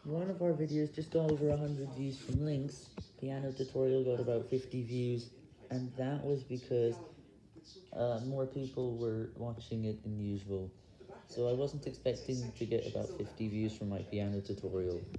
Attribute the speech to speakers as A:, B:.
A: One of our videos just got over 100 views from links. Piano tutorial got about 50 views, and that was because more people were watching it than usual. So I wasn't expecting to get about 50 views from my piano tutorial.